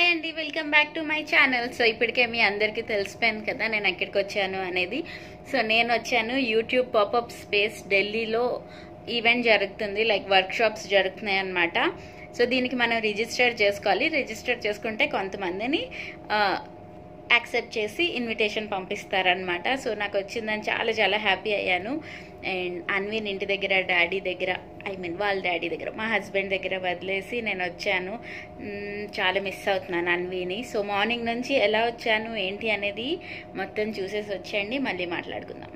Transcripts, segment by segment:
అండి, welcome back to my channel. So ఇప్పటికే మీ అందరికీ తెలిసిపోయింది కదా నేను ఎక్కడికి వచ్చాను అనేది. సో నేను వచ్చాను యూట్యూబ్ పాపప్ స్పేస్ ఢిల్లీలో ఈవెంట్ జరుగుతుంది, లైక్ వర్క్ షాప్స్ జరుగుతున్నాయి అన్నమాట. సో దీనికి మనం రిజిస్టర్ చేసుకోవాలి. రిజిస్టర్ చేసుకుంటే కొంతమందిని యాక్సెప్ట్ చేసి ఇన్విటేషన్ పంపిస్తారనమాట. సో నాకు వచ్చిందని చాలా చాలా హ్యాపీ అయ్యాను. అండ్ అన్విన్ ఇంటి దగ్గర డాడీ దగ్గర, వాళ్ళ డాడీ దగ్గర, మా హస్బెండ్ దగ్గర వదిలేసి నేను వచ్చాను. చాలా మిస్ అవుతున్నాను అన్విని. సో మార్నింగ్ నుంచి ఎలా వచ్చాను ఏంటి అనేది మొత్తం చూసేసి వచ్చేయండి, మళ్ళీ మాట్లాడుకుందాం.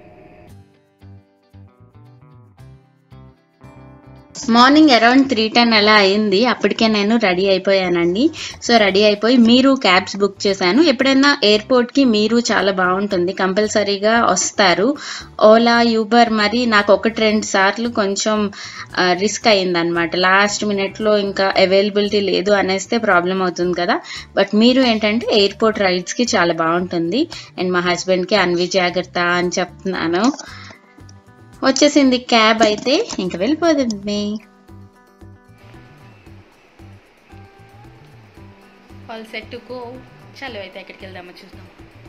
మార్నింగ్ అరౌండ్ 3:10 అలా అయింది. అప్పటికే నేను రెడీ అయిపోయానండి. సో రెడీ అయిపోయి మీరు క్యాబ్స్ బుక్ చేశాను. ఎప్పుడైనా ఎయిర్పోర్ట్కి మీరు చాలా బాగుంటుంది, కంపల్సరీగా వస్తారు. ఓలా, యూబర్ మరి నాకు 1-2 సార్లు కొంచెం రిస్క్ అయిందనమాట. లాస్ట్ మినిట్లో ఇంకా అవైలబిలిటీ లేదు అనేస్తే ప్రాబ్లం అవుతుంది కదా. బట్ మీరు ఏంటంటే ఎయిర్పోర్ట్ రైడ్స్కి చాలా బాగుంటుంది. అండ్ మా హస్బెండ్కి అన్వి జాగ్రత్త అని చెప్తున్నాను. వచ్చేసింది క్యాబ్, అయితే ఇంక వెళ్ళిపోతుంది. All set to go. చలో అయితే ఎక్కడికి వెళ్దామో చూద్దాం.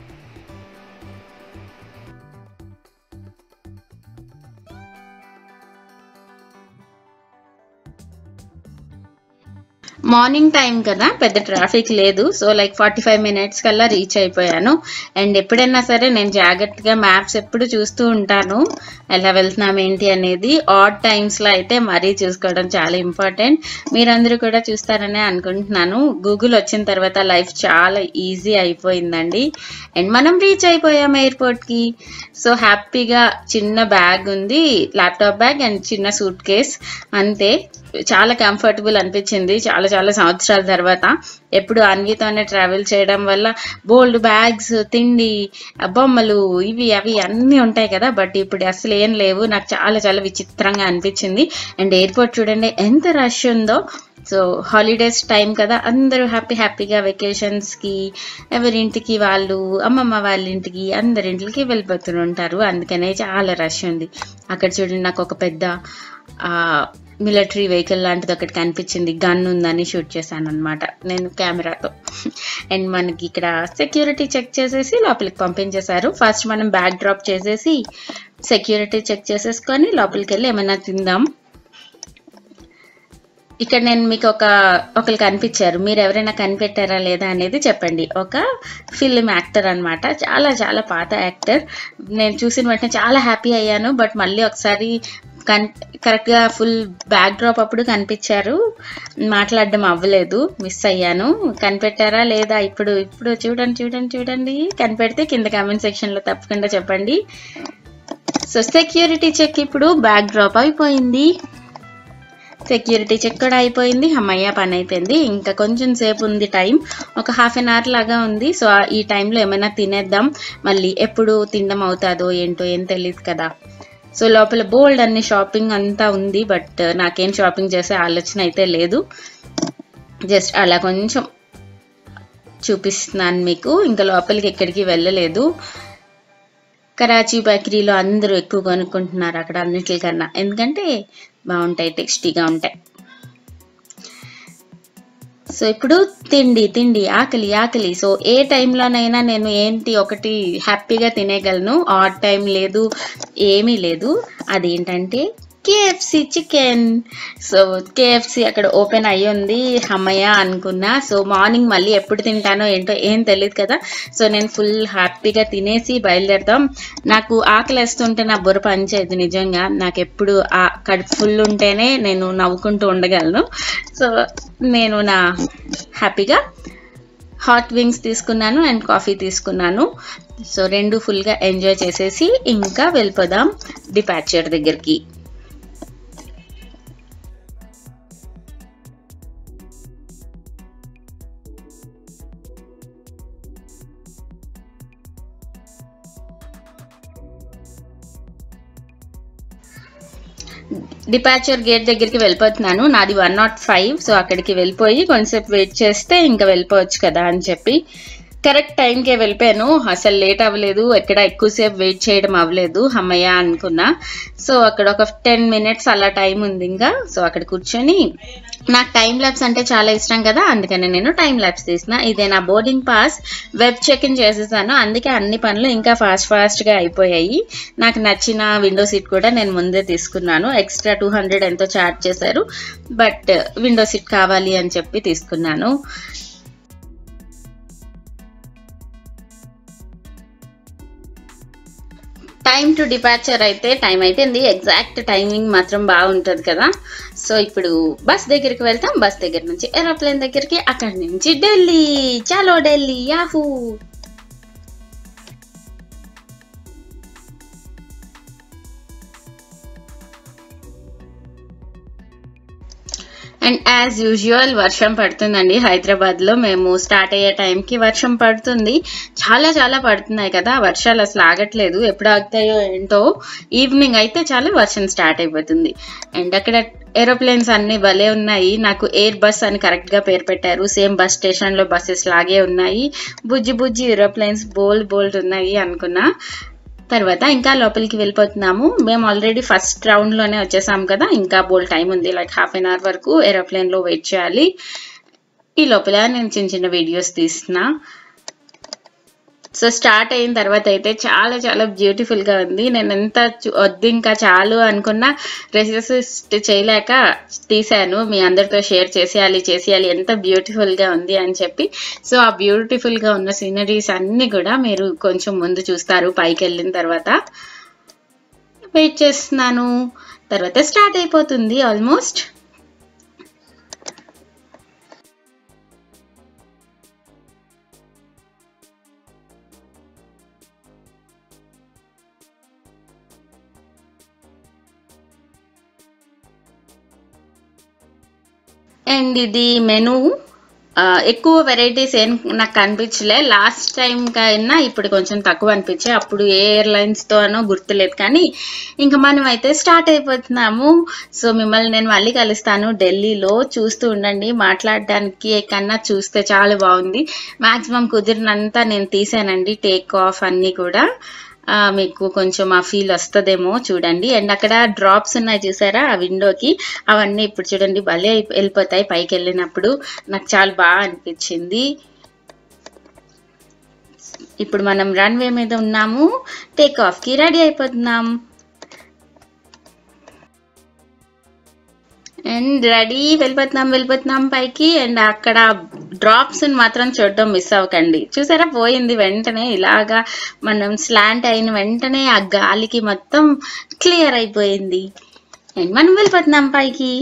మార్నింగ్ టైం కదా, పెద్ద ట్రాఫిక్ లేదు. సో లైక్ 45 minutes కల్లా రీచ్ అయిపోయాను. అండ్ ఎప్పుడైనా సరే నేను జాగ్రత్తగా మ్యాప్స్ ఎప్పుడు చూస్తూ ఉంటాను, ఎలా వెళ్తున్నాం ఏంటి అనేది. ఆడ్ టైమ్స్లో అయితే మరీ చూసుకోవడం చాలా ఇంపార్టెంట్. మీరందరూ కూడా చూస్తారనే అనుకుంటున్నాను. గూగుల్ వచ్చిన తర్వాత లైఫ్ చాలా ఈజీ అయిపోయిందండి. అండ్ మనం రీచ్ అయిపోయాం ఎయిర్పోర్ట్కి. సో హ్యాపీగా చిన్న బ్యాగ్ ఉంది, ల్యాప్టాప్ బ్యాగ్ అండ్ చిన్న సూట్ కేస్, అంతే. చాలా కంఫర్టబుల్ అనిపించింది చాలా చాలా సంవత్సరాల తర్వాత. ఎప్పుడు అన్వితోనే ట్రావెల్ చేయడం వల్ల బోల్డ్ బ్యాగ్స్, తిండి, బొమ్మలు, ఇవి అవి అన్నీ ఉంటాయి కదా. బట్ ఇప్పుడు అసలు ఏం లేవు. నాకు చాలా చాలా విచిత్రంగా అనిపించింది. అండ్ ఎయిర్పోర్ట్ చూడండి ఎంత రష్ ఉందో. సో హాలిడేస్ టైం కదా, అందరూ హ్యాపీగా వెకేషన్స్కి ఎవరింటికి వాళ్ళు, అమ్మమ్మ వాళ్ళ ఇంటికి, అందరింటికి వెళ్ళిపోతుంటారు. అందుకనే చాలా రష్ ఉంది. అక్కడ చూడండి నాకు ఒక పెద్ద మిలిటరీ వెహికల్ లాంటిది ఒకటి కనిపించింది. గన్ ఉందని షూట్ చేశాను అనమాట నేను కెమెరాతో. అండ్ మనకి ఇక్కడ సెక్యూరిటీ చెక్ చేసేసి లోపలికి పంపించేశారు. ఫస్ట్ మనం బ్యాగ్ డ్రాప్ చేసేసి సెక్యూరిటీ చెక్ చేసేసుకొని లోపలికి వెళ్ళి ఏమైనా తిందాం. ఇక్కడ నేను మీకు ఒకరు కనిపించారు, మీరు ఎవరైనా కనిపెట్టారా లేదా అనేది చెప్పండి. ఒక ఫిల్మ్ యాక్టర్ అనమాట, చాలా చాలా పాత యాక్టర్. నేను చూసిన వెంటనే చాలా హ్యాపీ అయ్యాను. బట్ మళ్ళీ ఒకసారి కరెక్ట్గా ఫుల్ బ్యాక్ డ్రాప్ అప్పుడు కనిపించారు, మాట్లాడడం అవ్వలేదు, మిస్ అయ్యాను. కనిపెట్టారా లేదా ఇప్పుడు చూడండి. కనిపెడితే కింద కామెంట్ సెక్షన్లో తప్పకుండా చెప్పండి. సో సెక్యూరిటీ చెక్ ఇప్పుడు బ్యాక్ డ్రాప్ అయిపోయింది. సెక్యూరిటీ చెక్ కూడా అయిపోయింది. అమ్మయ్య, పని అయిపోయింది. ఇంకా కొంచెం సేపు ఉంది టైం, ఒక 1/2 hour లాగా ఉంది. సో ఈ టైంలో ఏమైనా తినేద్దాం. మళ్ళీ ఎప్పుడు తినడం అవుతుందో ఏంటో ఏం తెలియదు కదా. సో లోపల బోల్డ్ అన్ని షాపింగ్ అంతా ఉంది. బట్ నాకేం షాపింగ్ చేసే ఆలోచన అయితే లేదు. జస్ట్ అలా కొంచెం చూపిస్తున్నాను మీకు. ఇంకా లోపలికి ఎక్కడికి వెళ్ళలేదు. కరాచీ బేకరీలో అందరూ ఎక్కువ కొనుక్కుంటున్నారు అక్కడ అన్నిటికన్నా, ఎందుకంటే బాగుంటాయి, టేస్టీగా ఉంటాయి. సో ఇప్పుడు తిండి, ఆకలి. సో ఏ టైంలోనైనా నేను ఒకటి హ్యాపీగా తినేయగలను. ఆడ్ టైం లేదు, ఏమీ లేదు. అదేంటంటే KFC చికెన్. సో KFC అక్కడ ఓపెన్ అయ్యి ఉంది. అమ్మయ్య అనుకున్నా. సో మార్నింగ్ మళ్ళీ ఎప్పుడు తింటానో ఏంటో ఏం తెలియదు కదా. సో నేను ఫుల్ హ్యాపీగా తినేసి బయలుదేరదాం. నాకు ఆకలి వేస్తుంటే నా బుర్ర పనిచేయదు నిజంగా. నాకు ఎప్పుడు కడుపు ఫుల్ ఉంటేనే నేను నవ్వుకుంటూ ఉండగలను. సో నేను హ్యాపీగా హాట్ వింగ్స్ తీసుకున్నాను అండ్ కాఫీ తీసుకున్నాను. సో రెండు ఫుల్గా ఎంజాయ్ చేసేసి ఇంకా వెళ్ళిపోదాం డిపార్చర్ దగ్గరికి. డిపార్చర్ గేట్ దగ్గరికి వెళ్ళిపోతున్నాను. నాది 105. సో అక్కడికి వెళ్ళిపోయి కొంచెంసేపు వెయిట్ చేస్తే ఇంకా వెళ్ళిపోవచ్చు కదా అని చెప్పి కరెక్ట్ టైంకే వెళ్ళిపోయాను. అసలు లేట్ అవ్వలేదు, ఎక్కడ ఎక్కువసేపు వెయిట్ చేయడం అవ్వలేదు. అమ్మయ్య అనుకున్నా. సో అక్కడ ఒక 10 minutes అలా టైం ఉంది ఇంకా. సో అక్కడ కూర్చొని, నాకు టైం ల్యాబ్స్ అంటే చాలా ఇష్టం కదా, అందుకని నేను టైం ల్యాబ్స్ తీసిన. ఇదే నా boarding pass. Web check in చేసేసాను, అందుకే అన్ని పనులు ఇంకా ఫాస్ట్గా అయిపోయాయి. నాకు నచ్చిన విండో సీట్ కూడా నేను ముందే తీసుకున్నాను. ఎక్స్ట్రా 200 ఎంతో ఛార్జ్ చేశారు, బట్ విండో సీట్ కావాలి అని చెప్పి తీసుకున్నాను. టైం టు డిపార్చర్ అయితే టైం అయిపోయింది. ఎగ్జాక్ట్ టైమింగ్ మాత్రం బాగుంటుంది కదా. సో ఇప్పుడు బస్ దగ్గరికి వెళ్తాం. బస్ దగ్గర నుంచి ఏరోప్లేన్ దగ్గరికి, అక్కడి నుంచి ఢిల్లీ. చాలో Delhi, yahoo. And as usual వర్షం పడుతుందండి హైదరాబాద్లో. మేము స్టార్ట్ అయ్యే టైంకి వర్షం పడుతుంది. చాలా చాలా పడుతున్నాయి కదా, వర్షాలు అసలు ఆగట్లేదు. ఎప్పుడు ఆగుతాయో ఏంటో. ఈవినింగ్ అయితే చాలా వర్షం స్టార్ట్ అయిపోతుంది. అండ్ అక్కడ ఏరోప్లేన్స్ అన్ని భలే ఉన్నాయి. నాకు ఎయిర్ బస్ అని కరెక్ట్గా పేరు పెట్టారు. సేమ్ బస్ స్టేషన్లో బస్సెస్ లాగే ఉన్నాయి. బుజ్జి బుజ్జి ఏరోప్లేన్స్ బోల్డ్ ఉన్నాయి అనుకున్నా. తర్వాత ఇంకా లోపలికి వెళ్ళిపోతున్నాము. మేము ఆల్రెడీ ఫస్ట్ రౌండ్లోనే వచ్చేసాం కదా, ఇంకా బోల్ టైం ఉంది. లైక్ హాఫ్ అన్ అవర్ వరకు ఏరోప్లేన్లో వెయిట్ చేయాలి. ఈ లోపల నేను చిన్న చిన్న వీడియోస్ తీస్తున్నా. సో స్టార్ట్ అయిన తర్వాత అయితే చాలా చాలా బ్యూటిఫుల్గా ఉంది. నేను ఎంత వద్దు ఇంకా చాలు అనుకున్నా రెసిస్ట్ చేయలేక తీశాను, మీ అందరితో షేర్ చేసేయాలి ఎంత బ్యూటిఫుల్గా ఉంది అని చెప్పి. సో ఆ బ్యూటిఫుల్గా ఉన్న సీనరీస్ అన్నీ కూడా మీరు కొంచెం ముందు చూస్తారు పైకి వెళ్ళిన తర్వాత. వెయిట్ చేస్తున్నాను. తర్వాత స్టార్ట్ అయిపోతుంది ఆల్మోస్ట్. అండ్ ఇది మెనూ. ఎక్కువ వెరైటీస్ ఏం నాకు కనిపించలే. లాస్ట్ టైం కన్నా ఇప్పుడు కొంచెం తక్కువ అనిపించాయి. అప్పుడు ఏ ఎయిర్లైన్స్తోనో గుర్తులేదు. కానీ ఇంకా మనం అయితే స్టార్ట్ అయిపోతున్నాము. సో మిమ్మల్ని నేను మళ్ళీ కలుస్తాను ఢిల్లీలో. చూస్తూ ఉండండి. మాట్లాడడానికి కన్నా చూస్తే చాలా బాగుంది. మ్యాక్సిమం కుదిరినంత నేను తీసానండి టేక్ ఆఫ్ అన్నీ కూడా. మీకు కొంచెం ఆ ఫీల్ వస్తుందేమో చూడండి. అండ్ అక్కడ డ్రాప్స్ ఉన్నాయి చూసారా ఆ విండోకి, అవన్నీ ఇప్పుడు చూడండి భలే వెళ్ళిపోతాయి పైకి వెళ్ళినప్పుడు. నాకు చాలా బాగా అనిపించింది. ఇప్పుడు మనం రన్వే మీద ఉన్నాము. టేక్ ఆఫ్ కి రెడీ అయిపోతున్నాం. అండ్ రెడీ వెళ్ళిపోతున్నాం పైకి. అండ్ అక్కడ డ్రాప్స్ మాత్రం చూడడం మిస్ అవ్వకండి. చూసారా పోయింది వెంటనే. ఇలాగా మనం స్లాంట్ అయిన వెంటనే ఆ గాలికి మొత్తం క్లియర్ అయిపోయింది. అండ్ మనం వెళ్ళిపోతున్నాం పైకి.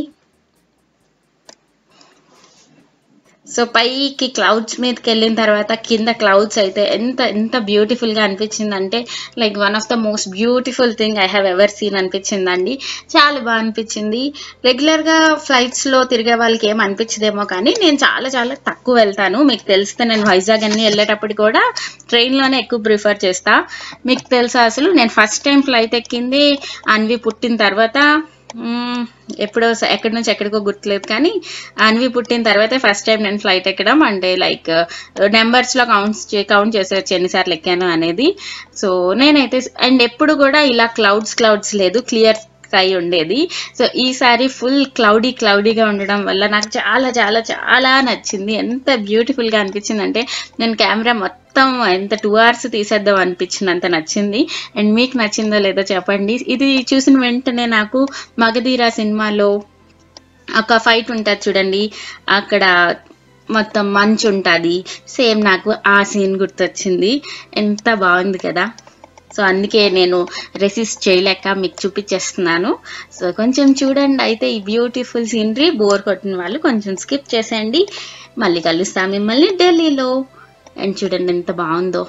సో పైకి క్లౌడ్స్ మీదకి వెళ్ళిన తర్వాత కింద క్లౌడ్స్ అయితే ఎంత బ్యూటిఫుల్ గా అనిపించింది అంటే, like one of the most beautiful thing I have ever seen అనిపించిందండి. చాలా బాగా అనిపించింది. రెగ్యులర్ గా ఫ్లైట్స్ లో తిరిగే వాళ్ళకి ఏం అనిపించదేమో, కానీ నేను చాలా చాలా తక్కువ వెళ్తాను. మీకు తెలిస్తే నేను వైజాగ్ అన్ని వెళ్ళేటప్పుడు కూడా ట్రైన్ లోనే ఎక్కువ ప్రిఫర్ చేస్తా. మీకు తెలుసా అసలు నేను ఫస్ట్ టైం ఫ్లైట్ ఎక్కింది అన్వి పుట్టిన తర్వాత. ఎప్పుడో ఎక్కడి నుంచి ఎక్కడికో గుర్తులేదు, కానీ అన్వి పుట్టిన తర్వాతే ఫస్ట్ టైం నేను ఫ్లైట్ ఎక్కడం. అంటే లైక్ నెంబర్స్ లో కౌంట్ చేసేవచ్చు ఎన్నిసార్లు ఎక్కాను అనేది. సో నేనైతే అండ్ ఎప్పుడు కూడా ఇలా క్లౌడ్స్ లేదు, క్లియర్ స్కై ఉండేది. సో ఈసారి ఫుల్ క్లౌడీగా ఉండడం వల్ల నాకు చాలా చాలా చాలా నచ్చింది. ఎంత బ్యూటిఫుల్ గా అనిపించింది అంటే, నేను కెమెరా మొత్తం ఎంత 2 hours తీసేద్దాం అనిపించినంత నచ్చింది. అండ్ మీకు నచ్చిందో లేదో చెప్పండి. ఇది చూసిన వెంటనే నాకు మగధీర సినిమాలో ఒక ఫైట్ ఉంటుంది చూడండి, అక్కడ మొత్తం మంచు ఉంటుంది, సేమ్ నాకు ఆ సీన్ గుర్తొచ్చింది. ఎంత బాగుంది కదా. సో అందుకే నేను రెసిస్ట్ చేయలేక మీకు చూపించేస్తున్నాను. సో కొంచెం చూడండి అయితే ఈ బ్యూటిఫుల్ సీనరీ. బోర్ కొట్టిన వాళ్ళు కొంచెం స్కిప్ చేసేయండి. మళ్ళీ కలుస్తాం మిమ్మల్ని ఢిల్లీలో. అండ్ చూడండి ఎంత బాగుందో.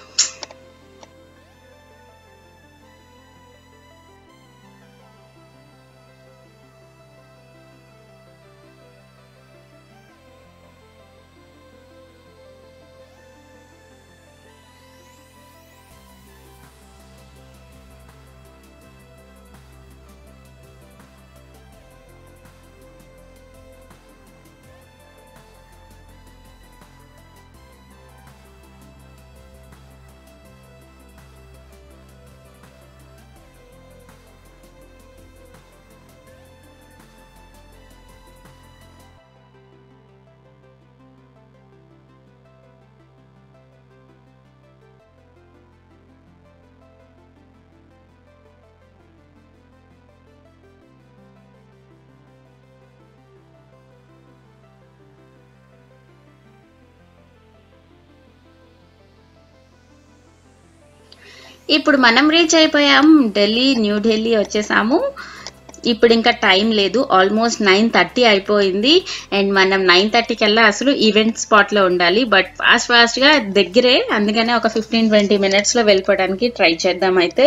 ఇప్పుడు మనం రీచ్ అయిపోయాం ఢిల్లీ, న్యూ ఢిల్లీ వచ్చేసాము. ఇప్పుడు ఇంకా టైం లేదు, ఆల్మోస్ట్ 9:30 అయిపోయింది. అండ్ మనం 9:30 కల్లా అసలు ఈవెంట్ స్పాట్ లో ఉండాలి. బట్ ఫాస్ట్ గా దగ్గరే, అందుకనే ఒక 15-20 మినిట్స్ లో వెళ్ళిపోవడానికి ట్రై చేద్దాం. అయితే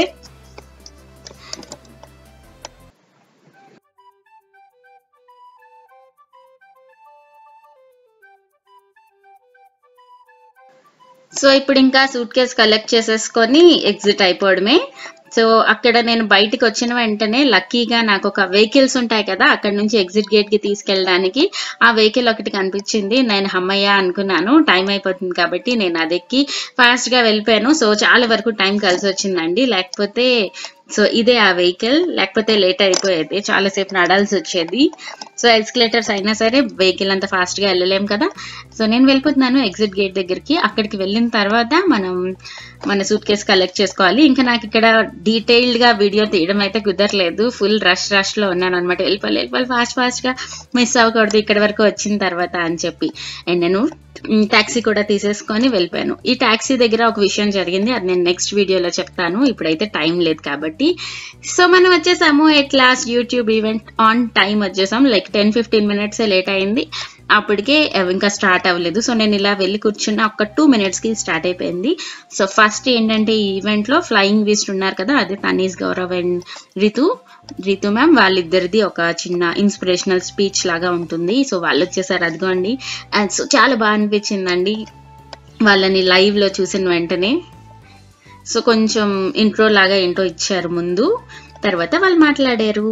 సో ఇప్పుడు ఇంకా సూట్ కేస్ కలెక్ట్ చేసేసుకొని ఎగ్జిట్ అయిపోవడమే. సో అక్కడ నేను బయటకు వచ్చిన వెంటనే లక్కీగా నాకు ఒక వెహికల్స్ ఉంటాయి కదా, అక్కడ నుంచి ఎగ్జిట్ గేట్ కి తీసుకెళ్ళడానికి ఆ వెహికల్ ఒకటి కనిపించింది. నేను హమ్మయ్య అనుకున్నాను, టైం అయిపోతుంది కాబట్టి నేను అది ఎక్కి ఫాస్ట్ గా వెళ్ళిపోయాను. సో చాలా వరకు టైం కలిసి వచ్చిందండి, లేకపోతే సో ఇదే ఆ వెహికల్, లేకపోతే లేట్ అయిపోయేది, చాలాసేపు నడాల్సి వచ్చేది. సో ఎస్కలేటర్స్ అయినా సరే వెహికల్ అంత ఫాస్ట్ గా వెళ్ళలేం కదా. సో నేను వెళ్ళిపోతున్నాను ఎగ్జిట్ గేట్ దగ్గరికి. అక్కడికి వెళ్ళిన తర్వాత మనం మన సూట్ కేస్ కలెక్ట్ చేసుకోవాలి. ఇంకా నాకు ఇక్కడ డీటెయిల్డ్ గా వీడియో తీయడం అయితే కుదరలేదు, ఫుల్ రష్ లో ఉన్నాను అనమాట. వెళ్ళిపోవాలి ఫాస్ట్ గా, మిస్ అవ్వకూడదు ఇక్కడ వరకు వచ్చిన తర్వాత అని చెప్పి. అండ్ నేను టాక్సీ కూడా తీసేసుకొని వెళ్ళిపోయాను. ఈ టాక్సీ దగ్గర ఒక విషయం జరిగింది, అది నేను నెక్స్ట్ వీడియోలో చెప్తాను, ఇప్పుడైతే టైం లేదు కాబట్టి. సో మనం వచ్చేసాము at last YouTube event on time వచ్చేసాం. లైక్ 10-15 మినిట్స్ లేట్ అయింది, అప్పటికే ఇంకా స్టార్ట్ అవ్వలేదు. సో నేను ఇలా వెళ్ళి కూర్చున్న ఒక 2 మినిట్స్ కి స్టార్ట్ అయిపోయింది. సో ఫస్ట్ ఏంటంటే ఈ ఈవెంట్ లో ఫ్లయింగ్ బీస్ట్ ఉన్నారు కదా, అదే తనీష్, గౌరవ్ అండ్ రితు మ్యామ్, వాళ్ళిద్దరిది ఒక చిన్న ఇన్స్పిరేషనల్ స్పీచ్ లాగా ఉంటుంది. సో వాళ్ళు వచ్చేసారు, అదిగోండి. అండ్ సో చాలా బాగా అనిపించిందండి వాళ్ళని లైవ్ లో చూసిన వెంటనే. సో కొంచెం ఇంట్రో లాగా ఏంటో ఇచ్చారు ముందు, తర్వాత వాళ్ళు మాట్లాడారు.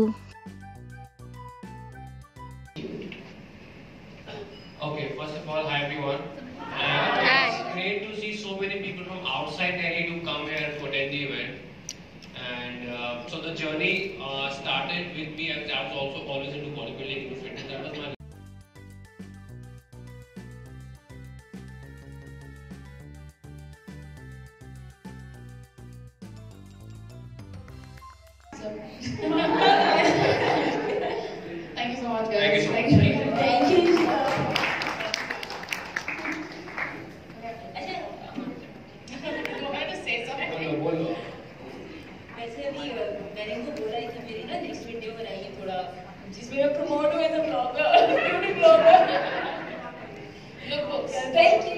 Okay, first of all, hi everyone. It's great to see so many people from outside Delhi to come here to attend the event. And so the journey started with me. I was also always into bodybuilding, into fitness. That was my Thank you so much, guys. Thank you so much. Thank you. बोलो. वैसे भी मैंने इनको बोला है कि मेरी ना नेक्स्ट वीडियो बनाइए थोड़ा, जिसमें मैं प्रमोट हूँ as a blogger, beauty blogger, look books. Thank you.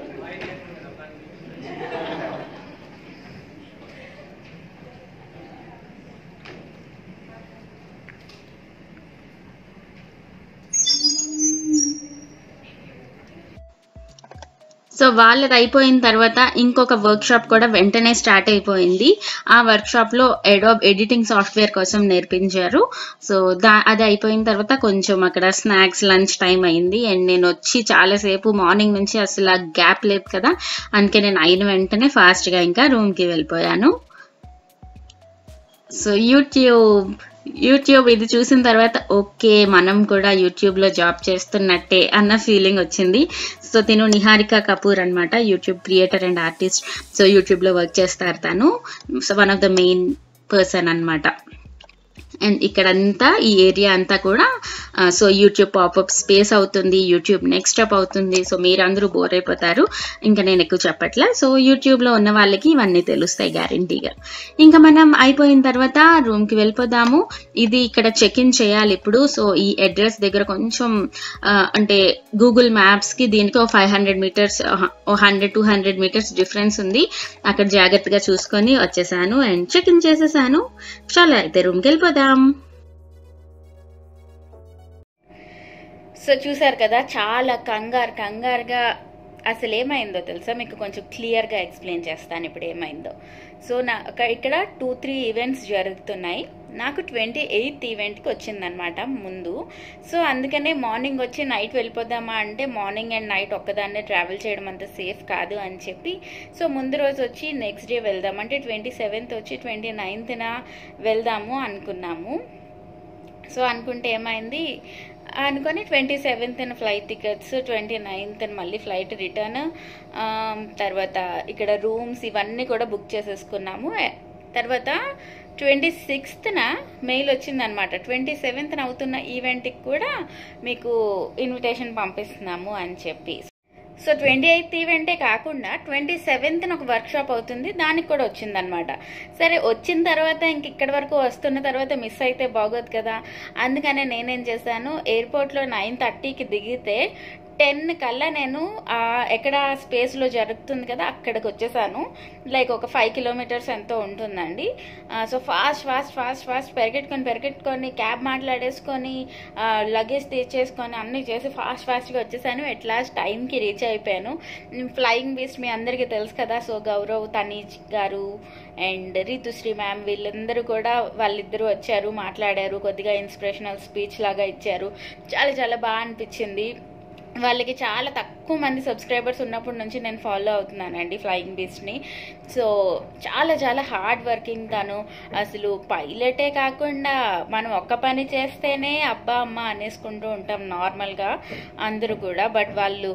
So వాళ్ళది అయిపోయిన తర్వాత ఇంకొక వర్క్ షాప్ కూడా వెంటనే స్టార్ట్ అయిపోయింది. ఆ వర్క్ షాప్ లో అడోబ్ ఎడిటింగ్ సాఫ్ట్వేర్ కోసం నేర్పించారు. సో అది అయిపోయిన తర్వాత కొంచెం అక్కడ స్నాక్స్, లంచ్ టైం అయింది. అండ్ నేను వచ్చి చాలాసేపు మార్నింగ్ నుంచి అసలు గ్యాప్ లేదు కదా, అందుకే నేను అయిన వెంటనే ఫాస్ట్ గా ఇంకా రూమ్ కి వెళ్ళిపోయాను. సో యూట్యూబ్ ఇది చూసిన తర్వాత ఓకే మనం కూడా యూట్యూబ్ లో జాబ్ చేస్తున్నట్టే అన్న ఫీలింగ్ వచ్చింది. సో తిను నిహారిక కపూర్ అనమాట, YouTube creator and artist. So YouTube లో వర్క్ చేస్తారు తను. So one of the main person అనమాట. అండ్ ఇక్కడంతా ఈ ఏరియా అంతా కూడా సో యూట్యూబ్ పాపప్ స్పేస్ అవుతుంది, యూట్యూబ్ నెక్స్ట్ అప్ అవుతుంది. సో మీరందరూ బోర్ అయిపోతారు, ఇంకా నేను ఎక్కువ చెప్పట్లే. సో యూట్యూబ్ లో ఉన్న వాళ్ళకి ఇవన్నీ తెలుస్తాయి గ్యారంటీగా. ఇంకా మనం అయిపోయిన తర్వాత రూమ్ కి వెళ్ళిపోదాము. ఇది ఇక్కడ చెక్ ఇన్ చేయాలి ఇప్పుడు. సో ఈ అడ్రస్ దగ్గర కొంచెం అంటే గూగుల్ మ్యాప్స్ కి దీనికి 500 మీటర్స్ 100-200 మీటర్స్ డిఫరెన్స్ ఉంది. అక్కడ జాగ్రత్తగా చూసుకొని వచ్చేసాను అండ్ చెక్ ఇన్ చేసేసాను. చాలా అయితే రూమ్ కి వెళ్ళిపోదాం. సో చూసారు కదా, చాలా కంగారుగా అసలు ఏమైందో తెలుసా, మీకు కొంచెం క్లియర్గా ఎక్స్ప్లెయిన్ చేస్తాను ఇప్పుడు ఏమైందో. సో ఇక్కడ 2-3 ఈవెంట్స్ జరుగుతున్నాయి. నాకు 28th ఈవెంట్కి వచ్చిందనమాట ముందు. సో అందుకనే మార్నింగ్ వచ్చి నైట్ వెళ్ళిపోదామా అంటే మార్నింగ్ అండ్ నైట్ ఒక్కదాన్నే ట్రావెల్ చేయడం అంత సేఫ్ కాదు అని చెప్పి, సో ముందు రోజు వచ్చి నెక్స్ట్ డే వెళ్దాం అంటే 27th వచ్చి 29th వెళ్దాము అనుకున్నాము. సో అనుకుంటే ఏమైంది అనుకొని 27th ఫ్లైట్ టికెట్స్, 29th మళ్ళీ ఫ్లైట్ రిటర్న్, తర్వాత ఇక్కడ రూమ్స్ ఇవన్నీ కూడా బుక్ చేసేసుకున్నాము. తర్వాత 26th మెయిల్ వచ్చిందనమాట, 27th అవుతున్న ఈవెంట్కి కూడా మీకు ఇన్విటేషన్ పంపిస్తున్నాము అని చెప్పి. సో 28th ఈవెంటే కాకుండా 27th ఒక వర్క్షాప్ అవుతుంది, దానికి కూడా వచ్చిందనమాట. సరే వచ్చిన తర్వాత ఇంక ఇక్కడి వరకు వస్తున్న తర్వాత మిస్ అయితే బాగోదు కదా, అందుకనే నేనేం చేశాను, ఎయిర్పోర్ట్లో 9:30కి దిగితే 10 కల్లా నేను ఎక్కడ స్పేస్లో జరుగుతుంది కదా అక్కడికి వచ్చేసాను. లైక్ ఒక 5 కిలోమీటర్స్ ఎంతో ఉంటుందండి. సో ఫాస్ట్ పరిగెట్టుకొని క్యాబ్ మాట్లాడేసుకొని లగేజ్ తీసేసుకొని అన్నీ చేసి ఫాస్ట్గా వచ్చేసాను. ఎట్ లాస్ట్ టైంకి రీచ్ అయిపోయాను. ఫ్లయింగ్ బీస్ట్ మీ అందరికీ తెలుసు కదా. సో గౌరవ్, తనీజ్ గారు అండ్ రీతుశ్రీ మ్యామ్ వీళ్ళందరూ కూడా వాళ్ళిద్దరూ వచ్చారు, మాట్లాడారు, కొద్దిగా ఇన్స్పిరేషనల్ స్పీచ్ లాగా ఇచ్చారు. చాలా చాలా బాగా అనిపించింది. వాళ్ళకి చాలా తక్కువ మంది సబ్స్క్రైబర్స్ ఉన్నప్పటి నుంచి నేను ఫాలో అవుతున్నానండి ఫ్లయింగ్ బీస్ట్ని. సో చాలా చాలా హార్డ్ వర్కింగ్ తను. అసలు పైలటే కాకుండా మనం ఒక్క పని చేస్తేనే అబ్బా అమ్మ అనేసుకుంటూ ఉంటాం నార్మల్గా అందరూ కూడా. బట్ వాళ్ళు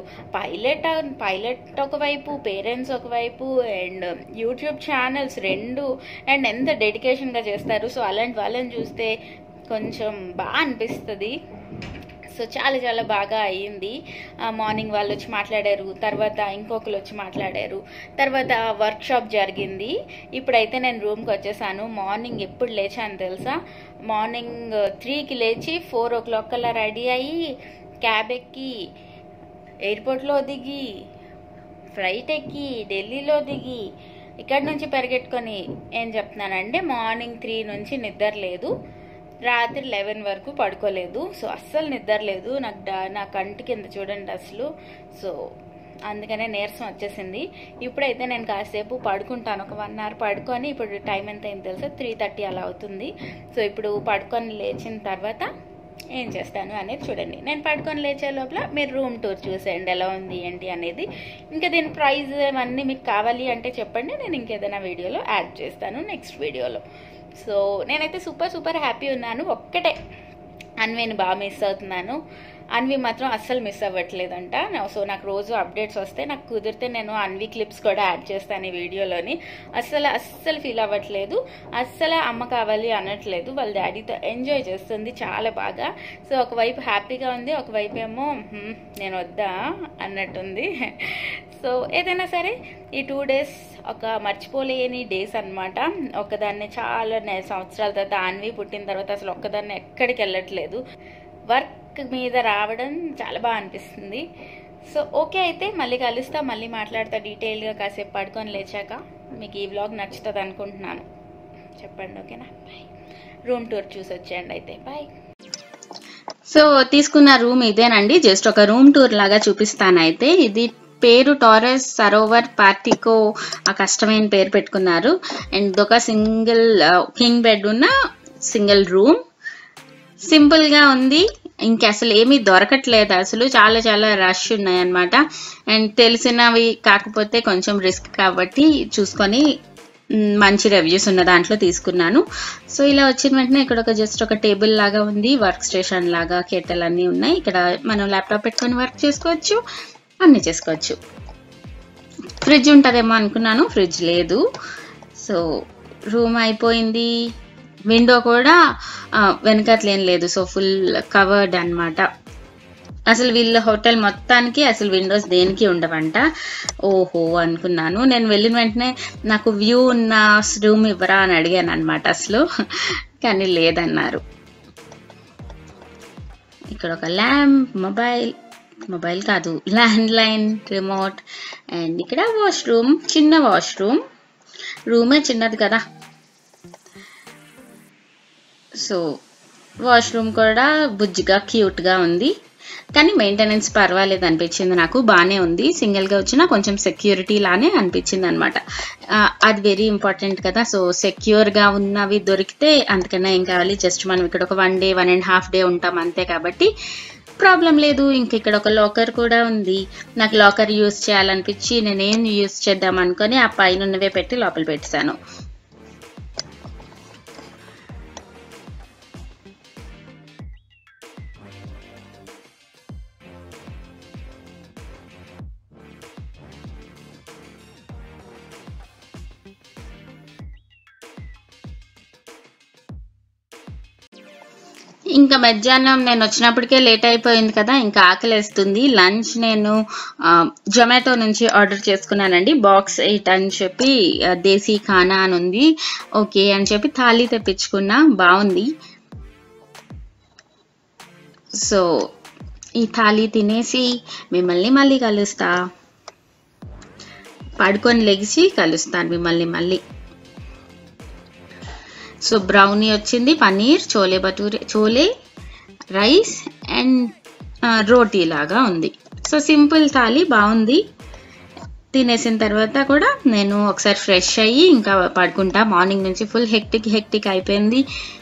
పైలట్ ఒకవైపు, పేరెంట్స్ ఒకవైపు అండ్ యూట్యూబ్ ఛానల్స్ 2 అండ్ ఎంత డెడికేషన్గా చేస్తారు. సో అలాంటి వాళ్ళని చూస్తే కొంచెం బాగా అనిపిస్తుంది. సో చాలా చాలా బాగా అయ్యింది. మార్నింగ్ వాళ్ళు వచ్చి మాట్లాడారు, తర్వాత ఇంకొకరు వచ్చి మాట్లాడారు, తర్వాత వర్క్షాప్ జరిగింది. ఇప్పుడైతే నేను రూమ్కి వచ్చేసాను. మార్నింగ్ ఎప్పుడు లేచాను తెలుసా, మార్నింగ్ 3కి లేచి 4 o'clock కల్లా రెడీ అయ్యి క్యాబ్ ఎక్కి ఎయిర్పోర్ట్లో దిగి ఫ్లైట్ ఎక్కి ఢిల్లీలో దిగి ఇక్కడి నుంచి పరిగెట్టుకొని ఏం చెప్తున్నానంటే మార్నింగ్ 3 నుంచి నిద్ర లేదు, రాత్రి 11 వరకు పడుకోలేదు. సో అస్సలు నిద్ర లేదు నా కంటి కింద చూడండి అసలు. సో అందుకనే నీరసం వచ్చేసింది. ఇప్పుడైతే నేను కాసేపు పడుకుంటాను, ఒక 1 hour పడుకొని. ఇప్పుడు టైం ఎంత అయింది తెలుసా, 3:30 అలా అవుతుంది. సో ఇప్పుడు పడుకొని లేచిన తర్వాత ఏం చేస్తాను అనేది చూడండి. నేను పడుకొని లేచే లోపల మీరు రూమ్ టూర్ చూసేయండి ఎలా ఉంది ఏంటి అనేది. ఇంకా దీని ప్రైజ్ ఇవన్నీ మీకు కావాలి అంటే చెప్పండి, నేను ఇంకేదైనా వీడియోలో యాడ్ చేస్తాను నెక్స్ట్ వీడియోలో. సో నేనైతే సూపర్ హ్యాపీ ఉన్నాను. ఒక్కటే అన్విని బాగా మిస్ అవుతున్నాను. అన్వి మాత్రం అస్సలు మిస్ అవ్వట్లేదంట. సో నాకు రోజు అప్డేట్స్ వస్తే నాకు కుదిరితే నేను అన్వి క్లిప్స్ కూడా యాడ్ చేస్తాను ఈ వీడియోలోని. అస్సలు ఫీల్ అవ్వట్లేదు, అస్సలు అమ్మ కావాలి అనట్లేదు, వాళ్ళ డాడీతో ఎంజాయ్ చేస్తుంది చాలా బాగా. సో ఒకవైపు హ్యాపీగా ఉంది, ఒకవైపు ఏమో నేను వద్దా అన్నట్టుంది. సో ఏదైనా సరే ఈ 2 days ఒక మర్చిపోలేని డేస్ అనమాట. ఒకదాన్ని చాలా సంవత్సరాల తర్వాత అన్వి పుట్టిన తర్వాత అసలు ఒక్కదాన్ని ఎక్కడికి వెళ్ళట్లేదు. వర్క్ మీద రావడం చాలా బాగా అనిపిస్తుంది. సో ఓకే, అయితే మళ్ళీ కలుస్తా, మళ్ళీ మాట్లాడతా డీటెయిల్గా కాసేపు పడుకొని లేచాక. మీకు ఈ వ్లాగ్ నచ్చుతుంది అనుకుంటున్నాను, చెప్పండి ఓకేనా. బాయ్. రూమ్ టూర్ చూసి వచ్చేయండి అయితే. బాయ్. సో తీసుకున్న రూమ్ ఇదేనండి, జస్ట్ ఒక రూమ్ టూర్ లాగా చూపిస్తాను. అయితే ఇది పేరు టారస్ సరోవర్ పార్టికో, ఆ కష్టమైన పేరు పెట్టుకున్నారు. అండ్ ఇదొక సింగిల్ కింగ్ బెడ్ ఉన్న సింగిల్ రూమ్. సింపుల్ గా ఉంది, ఇంకా అసలు ఏమీ దొరకట్లేదు, అసలు చాలా చాలా రష్ ఉన్నాయి అన్నమాట. అండ్ తెలిసినవి కాకపోతే కొంచెం రిస్క్ కాబట్టి చూసుకొని మంచి రివ్యూస్ ఉన్న దాంట్లో తీసుకున్నాను. సో ఇలా వచ్చిన వెంటనే ఇక్కడ ఒక జస్ట్ ఒక టేబుల్ లాగా ఉంది, వర్క్ స్టేషన్ లాగా, కెటల్ అన్నీ ఉన్నాయి. ఇక్కడ మనం ల్యాప్టాప్ పెట్టుకొని వర్క్ చేసుకోవచ్చు, అన్నీ చేసుకోవచ్చు. ఫ్రిడ్జ్ ఉంటుందేమో అనుకున్నాను, ఫ్రిడ్జ్ లేదు. సో రూమ్ అయిపోయింది. విండో కూడా వెనకట్లేం లేదు, సో ఫుల్ కవర్డ్ అన్నమాట. అసలు వీళ్ళ హోటల్ మొత్తానికి అసలు విండోస్ దేనికి ఉండవంట. ఓహో అనుకున్నాను. నేను వెళ్ళిన వెంటనే నాకు వ్యూ ఉన్న రూమ్ ఇవ్వరా అని అడిగాను అనమాట అసలు, కానీ లేదన్నారు. ఇక్కడ ఒక ల్యాంప్, మొబైల్ కాదు ల్యాండ్ లైన్, రిమోట్, అండ్ ఇక్కడ వాష్రూమ్, చిన్న వాష్రూమ్. రూమే చిన్నది కదా, సో వాష్రూమ్ కూడా బుజ్జిగా క్యూట్గా ఉంది. కానీ మెయింటెనెన్స్ పర్వాలేదు అనిపించింది నాకు, బాగానే ఉంది. సింగిల్గా వచ్చినా కొంచెం సెక్యూరిటీ లానే అనిపించింది అనమాట. అది వెరీ ఇంపార్టెంట్ కదా. సో సెక్యూర్గా ఉన్నవి దొరికితే అంతకన్నా ఏం కావాలి. జస్ట్ మనం ఇక్కడ ఒక 1 day 1.5 day ఉంటాం అంతే, కాబట్టి ప్రాబ్లం లేదు. ఇంక ఇక్కడ ఒక లాకర్ కూడా ఉంది. నాకు లాకర్ యూజ్ చేయాలనిపించి నేనేం యూజ్ చేద్దాం అనుకొని ఆ పైన ఉన్నవే పెట్టి లోపల పెట్టేశాను. ఇంకా మధ్యాహ్నం నేను వచ్చినప్పటికే లేట్ అయిపోయింది కదా, ఇంకా ఆకలేస్తుంది. లంచ్ నేను జొమాటో నుంచి ఆర్డర్ చేసుకున్నానండి. బాక్స్ 8 అని చెప్పి దేశీ ఖానా అని ఉంది. ఓకే అని చెప్పి థాలీ తెప్పించుకున్నా, బాగుంది. సో ఈ థాలీ తినేసి మిమ్మల్ని మళ్ళీ కలుస్తా, పడుకొని లెగిసి కలుస్తాను మిమ్మల్ని మళ్ళీ. సో బ్రౌనీ వచ్చింది, పన్నీర్, చోలే భటూరే, చోలే రైస్ అండ్ రోటీ లాగా ఉంది. సో సింపుల్ థాలీ, బాగుంది. తినేసిన తర్వాత కూడా నేను ఒకసారి ఫ్రెష్ అయ్యి ఇంకా పడుకుంటా. మార్నింగ్ నుంచి ఫుల్ హెక్టిక్ అయిపోయింది.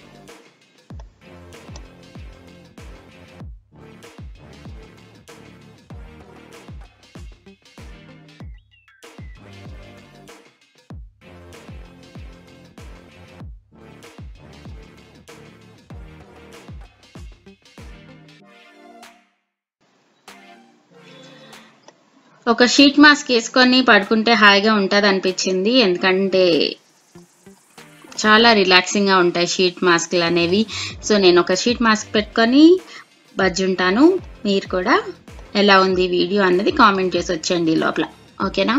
ఒక షీట్ మాస్క్ వేసుకొని పడుకుంటే హాయిగా ఉంటుంది అనిపించింది, ఎందుకంటే చాలా రిలాక్సింగ్ గా ఉంటాయి షీట్ మాస్క్లు అనేవి. సో నేను ఒక షీట్ మాస్క్ పెట్టుకొని బజ్జుంటాను. మీరు కూడా ఎలా ఉంది వీడియో అన్నది కామెంట్ చేసి వచ్చేయండి లోపల, ఓకేనా?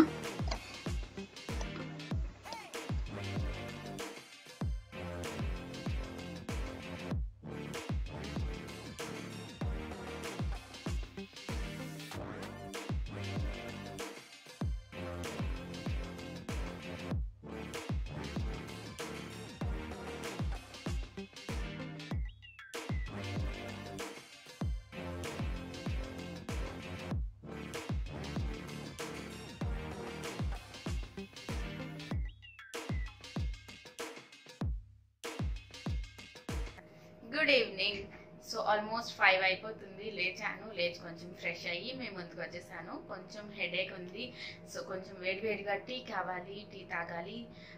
Good evening. సో ఆల్మోస్ట్ 5 అయిపోతుంది. లేచాను, లేచి కొంచెం ఫ్రెష్ అయ్యి మేము ముందుకు వచ్చేసాను. కొంచెం హెడేక్ ఉంది, సో కొంచెం వేడివేడిగా టీ కావాలి, టీ తాగాలి.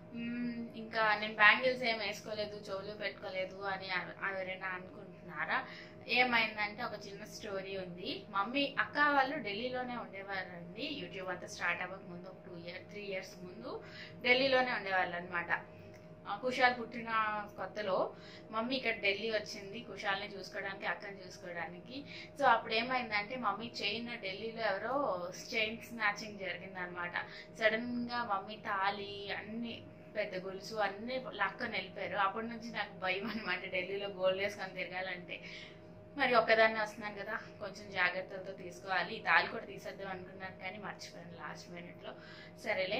ఇంకా నేను బ్యాంగిల్స్ ఏం వేసుకోలేదు, చెవులు పెట్టుకోలేదు అని ఎవరైనా అనుకుంటున్నారా? ఏమైందంటే ఒక చిన్న స్టోరీ ఉంది. మమ్మీ అక్క వాళ్ళు ఢిల్లీలోనే ఉండేవారండి. యూట్యూబ్ అంతా స్టార్ట్ అవ్వక ముందు ఒక 3 years ముందు ఢిల్లీలోనే ఉండేవాళ్ళు అనమాట. కుషాల్ పుట్టిన కొత్తలో మమ్మీ ఇక్కడ ఢిల్లీ వచ్చింది కుషాల్ని చూసుకోవడానికి, అక్కని చూసుకోవడానికి. సో అప్పుడు ఏమైందంటే మమ్మీ చైన్ ఢిల్లీలో ఎవరో చైన్ స్నాచింగ్ జరిగింది అనమాట. సడన్ గా మమ్మీ తాళి అన్ని పెద్ద గొలుసు అన్ని లాక్కొని వెళ్ళిపోయారు. అప్పటి నుంచి నాకు భయం అనమాట ఢిల్లీలో గోల్డ్ వేసుకొని తిరగాలంటే. మరి ఒక్కదాన్ని వస్తున్నాను కదా, కొంచెం జాగ్రత్తలతో తీసుకోవాలి. తాళి కూడా తీసేద్దాం అనుకున్నాను కానీ మర్చిపోయాను లాస్ట్ మినిట్లో. సరేలే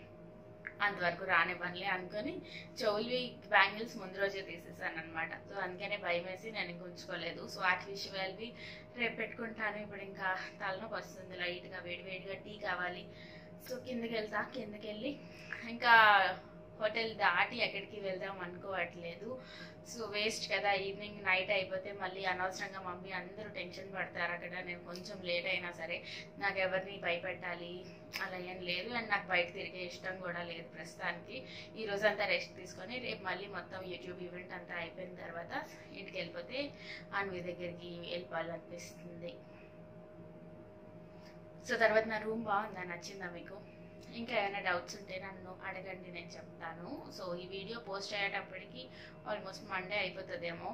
అంతవరకు రానివ్వనులే అనుకొని చెవులు బ్యాంగిల్స్ ముందు రోజే తీసేసాను అనమాట. సో అందుకనే భయం వేసి నేను ఇంక ఉంచుకోలేదు. సో అట్లీస్ట్ వెళ్ళి రేపు పెట్టుకుంటాను. ఇప్పుడు ఇంకా తలనొప్పి వస్తుంది లైట్గా, వేడివేడిగా టీ కావాలి. సో కిందకి వెళ్తా, కిందకి వెళ్ళి ఇంకా హోటల్ దాటి ఎక్కడికి వెళ్దాం అనుకోవట్లేదు. సో వేస్ట్ కదా, ఈవినింగ్ నైట్ అయిపోతే మళ్ళీ అనవసరంగా మమ్మీ అందరూ టెన్షన్ పడతారు అక్కడ. నేను కొంచెం లేట్ అయినా సరే నాకు ఎవరిని భయపెట్టాలి అలా ఏం లేదు. అండ్ నాకు బయట తిరిగే ఇష్టం కూడా లేదు ప్రస్తుతానికి. ఈ రోజు అంతా రెస్ట్ తీసుకొని రేపు మళ్ళీ మొత్తం యూట్యూబ్ ఈవెంట్ అంతా అయిపోయిన తర్వాత ఇంటికి వెళ్ళిపోతే అన్వి దగ్గరికి వెళ్ళిపోవాలనిపిస్తుంది. సో తర్వాత నా రూమ్ బాగుందా, నచ్చిందా మీకు? ఇంకా ఏమైనా డౌట్స్ ఉంటే నన్ను అడగండి, నేను చెప్తాను. సో ఈ వీడియో పోస్ట్ అయ్యేటప్పటికి ఆల్మోస్ట్ మండే అయిపోతుందేమో.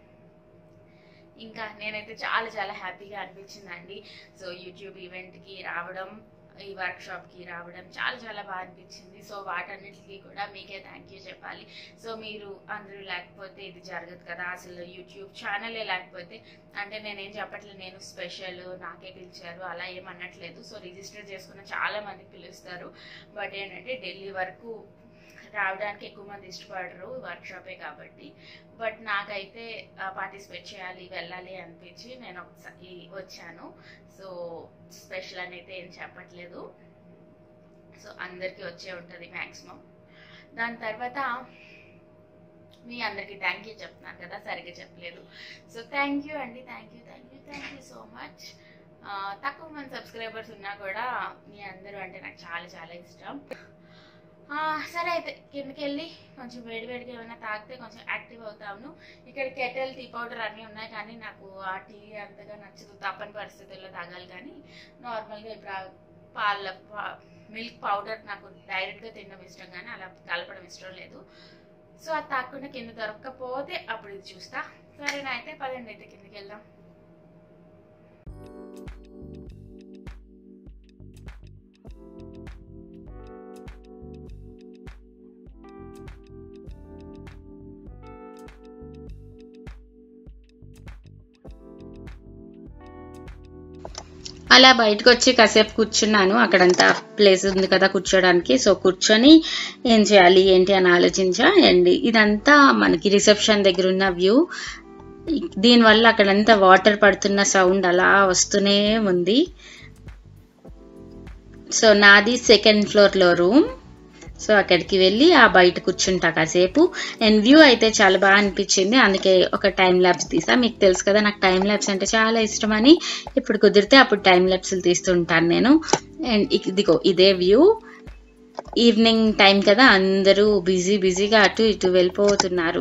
ఇంకా నేనైతే చాలా చాలా హ్యాపీగా అనిపించిందండి. సో యూట్యూబ్ ఈవెంట్కి రావడం, ఈ వర్క్షాప్కి రావడం చాలా చాలా బాగా అనిపించింది. సో వాటన్నిటికీ కూడా మీకే థ్యాంక్ యూ చెప్పాలి. సో మీరు అందరూ లేకపోతే ఇది జరగదు కదా, అసలు యూట్యూబ్ ఛానలే లేకపోతే. అంటే నేనేం చెప్పట్లేదు నేను స్పెషల్ నాకే పిలిచారు అలా ఏమన్నట్లేదు. సో రిజిస్టర్ చేసుకున్న చాలా మంది పిలుస్తారు, బట్ ఏంటంటే ఢిల్లీ వరకు రావడానికి ఎక్కువ మంది ఇష్టపడరు వర్క్షాపే కాబట్టి. బట్ నాకైతే పార్టిసిపేట్ చేయాలి, వెళ్ళాలి అనిపించి నేను ఒకసారి వచ్చాను. సో స్పెషల్ అని అయితే ఏం చెప్పట్లేదు. సో అందరికీ వచ్చే ఉంటుంది మ్యాక్సిమం. దాని తర్వాత మీ అందరికీ థ్యాంక్ యూ చెప్తున్నాను కదా, సరిగ్గా చెప్పలేదు. సో థ్యాంక్ యూ అండి, థ్యాంక్ యూ సో మచ్. తక్కువ మంది సబ్స్క్రైబర్స్ ఉన్నా కూడా మీ అందరూ అంటే నాకు చాలా చాలా ఇష్టం. సరే అయితే కిందకి వెళ్ళి కొంచెం వేడివేడిగా ఏమైనా తాగితే కొంచెం యాక్టివ్ అవుతాను. ఇక్కడ కెటిల్, టీ పౌడర్ అన్నీ ఉన్నాయి కానీ నాకు ఆ టీ అంతగా నచ్చదు. తప్పని పరిస్థితుల్లో తాగాలి కానీ నార్మల్గా ఇప్పుడు మిల్క్ పౌడర్ నాకు డైరెక్ట్గా తినడం ఇష్టం కానీ అలా కలపడం ఇష్టం లేదు. సో అది తాగకుండా కింద దొరకకపోతే అప్పుడు ఇది చూస్తా. సరేనా, అయితే పదండి అయితే కిందకి వెళ్దాం. అలా బయటకు వచ్చి కాసేపు కూర్చున్నాను. అక్కడంతా ప్లేస్ ఉంది కదా కూర్చోడానికి. సో కూర్చొని ఏం చేయాలి ఏంటి అని ఆలోచించా. అండ్ ఇదంతా మనకి రిసెప్షన్ దగ్గర ఉన్న వ్యూ. దీనివల్ల అక్కడంతా వాటర్ పడుతున్న సౌండ్ అలా వస్తూనే ఉంది. సో నాది 2nd ఫ్లోర్లో రూమ్. సో అక్కడికి వెళ్ళి ఆ బయట కూర్చుంటా కాసేపు. అండ్ వ్యూ అయితే చాలా బాగా అనిపించింది, అందుకే ఒక టైం ల్యాబ్స్ తీసా. మీకు తెలుసు కదా నాకు టైం ల్యాబ్స్ అంటే చాలా ఇష్టం అని. ఇప్పుడు కుదిరితే అప్పుడు టైం ల్యాబ్స్లు తీస్తుంటాను నేను. అండ్ ఇదిగో ఇదే వ్యూ. ఈవినింగ్ టైం కదా, అందరూ బిజీగా అటు ఇటు వెళ్ళిపోతున్నారు.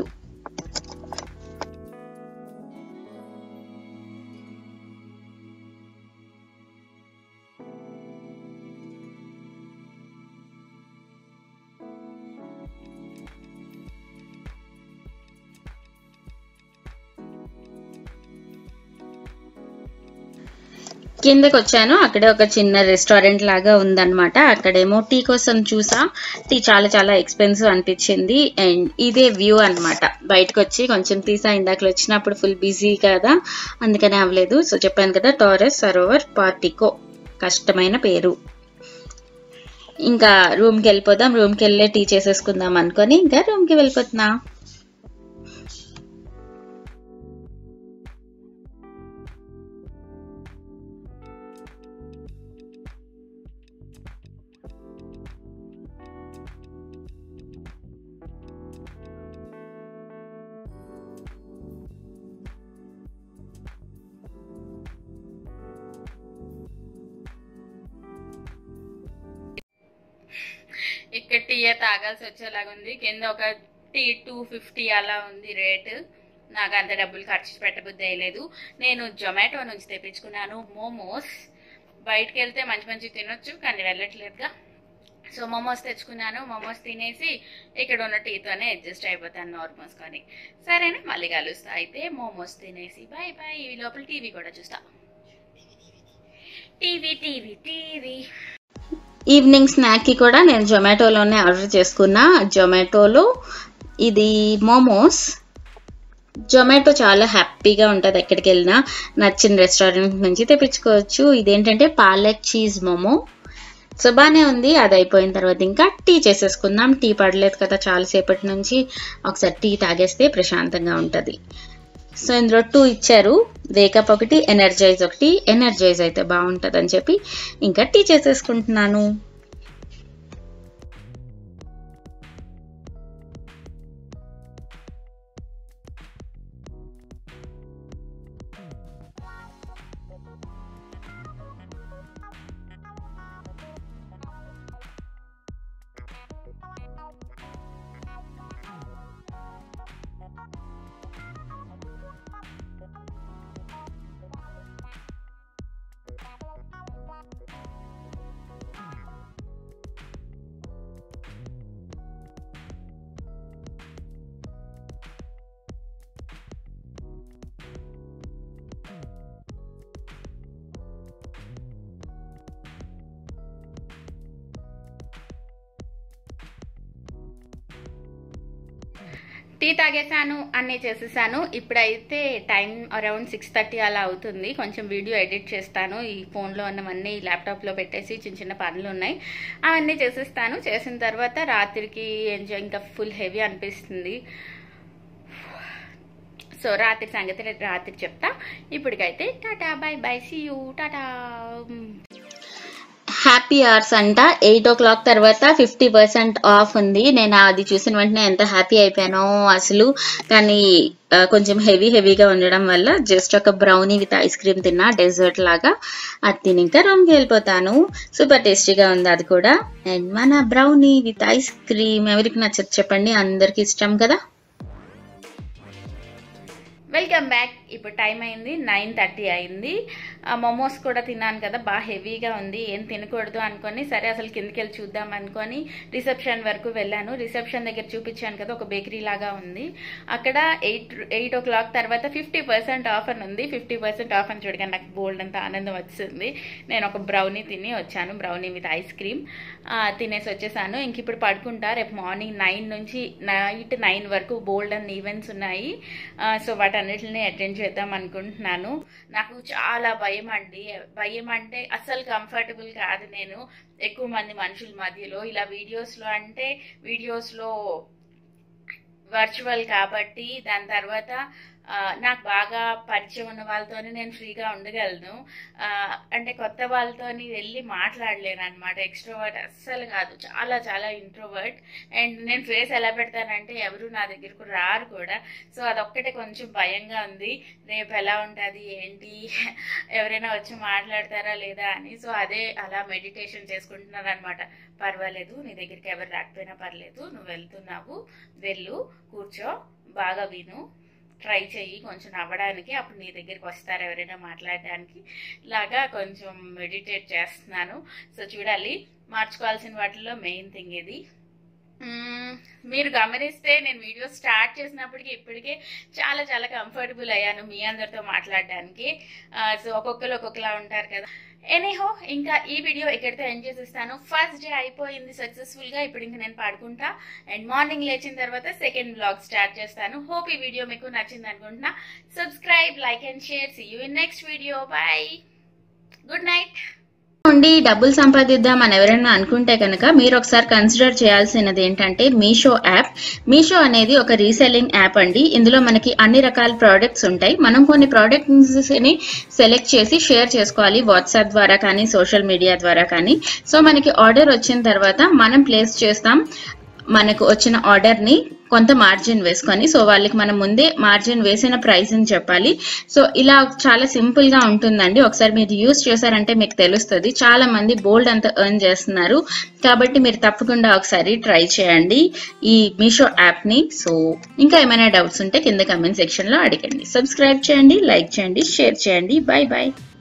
కిందకి వచ్చాను. అక్కడే ఒక చిన్న రెస్టారెంట్ లాగా ఉందన్నమాట. అక్కడేమో టీ కోసం చూసా. టీ చాలా ఎక్స్పెన్సివ్ అనిపించింది. అండ్ ఇదే వ్యూ అన్నమాట. బయటకు వచ్చి కొంచెం తీసా. ఇందాక వచ్చినప్పుడు ఫుల్ బిజీ కదా, అందుకనే అవ్వలేదు. సో చెప్పాను కదా, టారెస్ సరోవర్ పార్టికో, కష్టమైన పేరు. ఇంకా రూమ్కి వెళ్ళిపోదాం. రూమ్కి వెళ్ళే టీ చేసేసుకుందాం అనుకొని ఇంకా రూమ్కి వెళ్ళిపోతున్నా. ఇక్కడ టీ తాగాల్సి వచ్చేలాగా ఉంది. కింద ఒక టీ 250 అలా ఉంది రేటు. నాకు అంత డబ్బులు ఖర్చు పెట్టబుద్ధి అయ్యలేదు. నేను జొమాటో నుంచి తెప్పించుకున్నాను మోమోస్. బయటకు వెళ్తే మంచి తినొచ్చు, కానీ వెళ్ళట్లేదుగా. సో మోమోస్ తెచ్చుకున్నాను. మోమోస్ తినేసి ఇక్కడ ఉన్న టీతోనే అడ్జస్ట్ అయిపోతాను నోరు మూసుకొని. సరేనా, మళ్ళీ కలుస్తా. అయితే మోమోస్ తినేసి బాయ్. ఈ లోపల టీవీ కూడా చూస్తా. టీవీ ఈవినింగ్ స్నాక్కి కూడా నేను జొమాటోలోనే ఆర్డర్ చేసుకున్నా. జొమాటోలో ఇది మోమోస్. జొమాటో చాలా హ్యాపీగా ఉంటుంది. ఎక్కడికి వెళ్ళినా నచ్చిన రెస్టారెంట్ నుంచి తెప్పించుకోవచ్చు. ఇదేంటంటే పాలక్ చీజ్ మోమో. సో బాగానే ఉంది. అది అయిపోయిన తర్వాత ఇంకా టీ చేసేసుకుందాం. టీ పడలేదు కదా చాలాసేపటి నుంచి, ఒకసారి టీ తాగేస్తే ప్రశాంతంగా ఉంటుంది. సో ఇందులో 2 ఇచ్చారు, వేకప్ ఒకటి, ఎనర్జైజ్ ఒకటి. ఎనర్జైజ్ అయితే బాగుంటుంది అని చెప్పి ఇంకా టీ చేసేసుకుంటున్నాను. టీ తాగేసాను, అన్నీ చేసేసాను. ఇప్పుడైతే టైం అరౌండ్ 6:30 అలా అవుతుంది. కొంచెం వీడియో ఎడిట్ చేస్తాను. ఈ ఫోన్లో ఉన్నవన్నీ ల్యాప్టాప్లో పెట్టేసి చిన్న పనులు ఉన్నాయి, అవన్నీ చేసేస్తాను. చేసిన తర్వాత రాత్రికి ఎంజాయ్, ఇంకా ఫుల్ హెవీ అనిపిస్తుంది. సో రాత్రి సంగతి రాత్రి చెప్తా. ఇప్పటికైతే tata, bye, see you, tata. Happy hours అంట. 8 o'clock తర్వాత 50% ఆఫ్ ఉంది. నేను అది చూసిన వెంటనే ఎంత హ్యాపీ అయిపోయానో అసలు. కానీ కొంచెం హెవీగా ఉండడం వల్ల జస్ట్ ఒక బ్రౌనీ విత్ ఐస్ క్రీమ్ తిన్నా, డెజర్ట్ లాగా. అది తిని ఇంకా రూమ్కి వెళ్ళిపోతాను. సూపర్ టేస్టీగా ఉంది అది కూడా. అండ్ మన బ్రౌనీ విత్ ఐస్ క్రీమ్ ఎవరికి నచ్చదు చెప్పండి, అందరికి ఇష్టం కదా. వెల్కమ్ బ్యాక్ ఇప్పుడు టైం అయింది 9:30 అయింది. మోమోస్ కూడా తిన్నాను కదా, బాగా హెవీగా ఉంది, ఏం తినకూడదు అనుకొని సరే అసలు కిందకి వెళ్ళి చూద్దాం అనుకొని రిసెప్షన్ వరకు వెళ్ళాను. రిసెప్షన్ దగ్గర చూపించాను కదా, ఒక బేకరీ లాగా ఉంది. అక్కడ 8 o'clock తర్వాత 50% ఆఫ్ అని ఉంది. 50% ఆఫ్ అని చూడగానే నాకు బోల్డ్ అంత ఆనందం వచ్చింది. నేను ఒక బ్రౌనీ తిని వచ్చాను, బ్రౌనీ విత్ ఐస్ క్రీమ్ తినేసి వచ్చేసాను. ఇంక ఇప్పుడు పడుకుంటా. రేపు మార్నింగ్ 9 నుంచి నైట్ 9 వరకు బోల్డ్ అండ్ ఈవెంట్స్ ఉన్నాయి. సో వాటన్నిటిని అటెండ్ చేద్దాం అనుకుంటున్నాను. నాకు చాలా భయం అండి. భయం అంటే అస్సలు కంఫర్టబుల్ కాదు నేను ఎక్కువ మంది మనుషుల మధ్యలో. ఇలా వీడియోస్లో వర్చువల్ కాబట్టి, దాని తర్వాత నాకు బాగా పరిచయం ఉన్న వాళ్ళతోనే నేను ఫ్రీగా ఉండగలను. అంటే కొత్త వాళ్ళతోని వెళ్ళి మాట్లాడలేను అనమాట. ఎక్స్ట్రోవర్ట్ అస్సలు కాదు, చాలా చాలా ఇంట్రోవర్ట్. అండ్ నేను ఫేస్ ఎలా పెడతానంటే ఎవరు నా దగ్గరకు రారు కూడా. సో అదొక్కటే కొంచెం భయంగా ఉంది, రేపు ఎలా ఉంటుంది ఏంటి, ఎవరైనా వచ్చి మాట్లాడతారా లేదా అని. సో అదే అలా మెడిటేషన్ చేసుకుంటున్నాను అనమాట. పర్వాలేదు, నీ దగ్గరికి ఎవరు రాకపోయినా పర్లేదు, నువ్వు వెళ్తున్నావు, వెళ్ళు, కూర్చో, బాగా విను, ట్రై చెయ్యి కొంచెం నవ్వడానికి, అప్పుడు నీ దగ్గరికి వస్తారు ఎవరైనా మాట్లాడడానికి లాగా కొంచెం మెడిటేట్ చేస్తున్నాను. సో చూడాలి, మార్చుకోవాల్సిన వాటిల్లో మెయిన్ థింగ్ ఇది. మీరు గమనిస్తే నేను వీడియో స్టార్ట్ చేసినప్పటికీ ఇప్పటికే చాలా చాలా కంఫర్టబుల్ అయ్యాను మీ అందరితో మాట్లాడడానికి. సో ఒక్కొక్కరు ఒక్కొక్కలా ఉంటారు కదా. ఎనీహో, ఇంకా ఈ వీడియో ఎక్కడితో ఎండ్ చేసేస్తాను. ఫస్ట్ డే అయిపోయింది సక్సెస్ఫుల్ గా. ఇప్పుడు ఇంకా నేను పడుకుంటా అండ్ మార్నింగ్ లేచిన తర్వాత సెకండ్ బ్లాగ్ స్టార్ట్ చేస్తాను. హోప్ ఈ వీడియో మీకు నచ్చింది అనుకుంటున్నా. Subscribe, like and share. See you in next video. Bye, good night. నుండి డబ్బులు సంపాదిద్దాం అని ఎవరైనా అనుకుంటే కనుక మీరు ఒకసారి కన్సిడర్ చేయాల్సినది ఏంటంటే మీషో యాప్. మీషో అనేది ఒక రీసెల్లింగ్ యాప్ అండి. ఇందులో మనకి అన్ని రకాల ప్రోడక్ట్స్ ఉంటాయి. మనం కొన్ని ప్రోడక్ట్స్ ని సెలెక్ట్ చేసి షేర్ చేసుకోవాలి, వాట్సాప్ ద్వారా కానీ సోషల్ మీడియా ద్వారా కానీ. సో మనకి ఆర్డర్ వచ్చిన తర్వాత మనం ప్లేస్ చేస్తాం మనకు వచ్చిన ఆర్డర్ ని కొంత మార్జిన్ వేసుకొని. సో వాళ్ళకి మనం ముందే మార్జిన్ వేసిన ప్రైస్ అని చెప్పాలి. సో ఇలా చాలా సింపుల్ గా ఉంటుందండి. ఒకసారి మీరు యూజ్ చేశారంటే మీకు తెలుస్తుంది. చాలా మంది బోల్డ్ అంతా ఎర్న్ చేస్తున్నారు. కాబట్టి మీరు తప్పకుండా ఒకసారి ట్రై చేయండి ఈ మీషో యాప్ ని. సో ఇంకా ఏమైనా డౌట్స్ ఉంటే కింద కమెంట్ సెక్షన్ లో అడగండి. సబ్స్క్రైబ్ చేయండి, లైక్ చేయండి, షేర్ చేయండి. Bye bye.